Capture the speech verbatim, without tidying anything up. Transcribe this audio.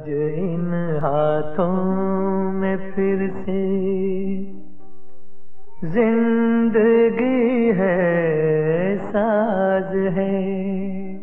आज इन हाथों में फिर से जिंदगी है, साज है।